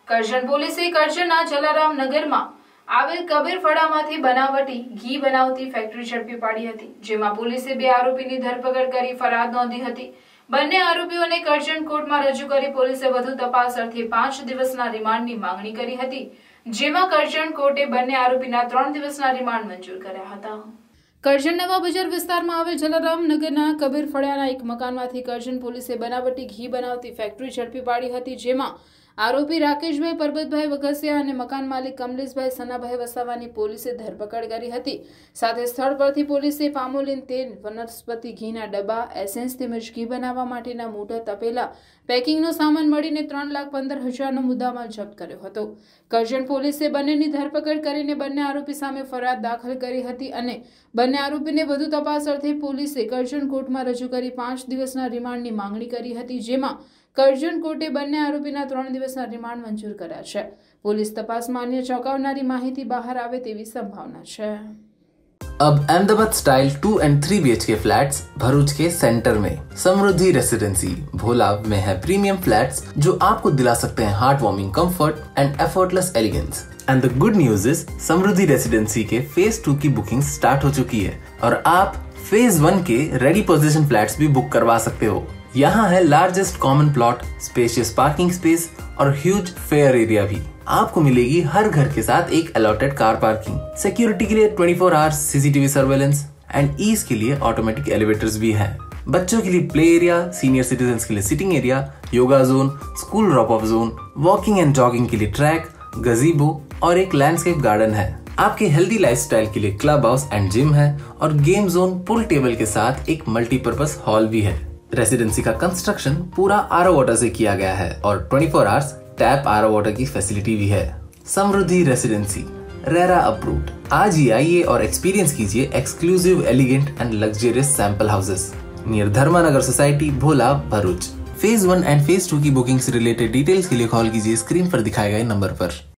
કરજણ પોલીસે કરજણના જલારામ નગરમાં આવેલ કબીરફળામાંથી બનાવટી ઘી બનાવતી ફેક્ટરી ઝડપી પાડી હતી, જેમાં પોલીસે 2 આરોપીની ધરપકડ કરી ફરિયાદ નોંધી હતી। બંને આરોપીઓને કરજણ કોર્ટમાં રજૂ કરી પોલીસે વધુ તપાસ અર્થે 5 દિવસના રિમાન્ડની માંગણી કરી હતી, જેમાં કરજણ કોર્ટે બંને આરોપીના 3 દિવસના રિમાન્ડ મંજૂર કર્યા હતા। કરજણ નવા બજાર વિસ્તારમાં આવેલ જલારામ નગરના કબીરફળિયાના એક મકાનમાંથી કરજણ પોલીસે બનાવટી ઘી બનાવતી ફેક્ટરી ઝડપી પાડી હતી, જેમાં આરોપી રાકેશભાઈ પરબતભાઈ વગસિયા અને મકાન માલિક કમલેશભાઈ સનાભાઈ વસાવાની પોલીસે ધરપકડ કરી હતી। સાથે સ્થળ પરથી પોલીસે પામોલીન તેલ, વનસ્પતિ ઘીના ડબ્બા, એસેન્સ તેમજ ઘી બનાવવા માટેના મોટા તપેલા, પેકિંગનો સામાન મળીને 3,15,000નો મુદ્દામાલ જપ્ત કર્યો હતો। કરજણ પોલીસે બંનેની ધરપકડ કરીને બંને આરોપી સામે ફરિયાદ દાખલ કરી હતી અને બંને આરોપીને વધુ તપાસ અર્થે પોલીસે કરજણ કોર્ટમાં રજૂ કરી 5 દિવસના રિમાન્ડની માંગણી કરી હતી, જેમાં કરજણ કોર્ટે બંને આરોપીના 3 દિવસના રિમાન્ડ મંજૂર કર્યા છે। પોલીસ તપાસમાં અન્ય ચોંકાવનારી માહિતી બહાર આવે તેવી સંભાવના છે। अब Ahmedabad style 2 and 3 BHK flats Bharuch के सेंटर में समृद्धि रेसिडेंसी भोलाव में है प्रीमियम फ्लैट्स जो आपको दिला सकते हैं heart warming comfort and effortless elegance. And the good news is Samruddhi residency के फेज 2 की बुकिंग स्टार्ट हो चुकी है और आप फेज 1 के रेडी पोजीशन फ्लैट्स भी बुक करवा सकते हो। यहाँ है largest common plot, spacious parking space और ह्यूज फेयर एरिया भी। आपको मिलेगी हर घर के साथ एक अलॉटेड कार पार्किंग, सिक्योरिटी के लिए 24 hours CCTV surveillance and ease के लिए ऑटोमेटिक एलिवेटर्स भी हैं। बच्चों के लिए प्ले एरिया, सीनियर सिटीजन्स के लिए sitting area, yoga zone, school drop off zone, walking and jogging के लिए ट्रैक, गजीबो और एक लैंडस्केप गार्डन है। आपके हेल्दी लाइफस्टाइल के लिए क्लब हाउस एंड जिम है और गेम जोन, पूल टेबल के साथ एक मल्टीपर्पज हॉल भी है। रेसिडेंसी का कंस्ट्रक्शन पूरा आरओ वाटर से किया गया है और 24 आवर्स टैप आरओ वाटर की फैसिलिटी भी है। Samruddhi residency RERA approved. आज ही आइए और एक्सपीरियंस कीजिए exclusive, elegant and luxurious sample houses near Dharmanagar society, Bhola, Bharuch. Phase 1 and phase 2 की बुकिंग से रिलेटेड डिटेल्स के लिए कॉल कीजिए स्क्रीन पर दिखाए गए नंबर पर।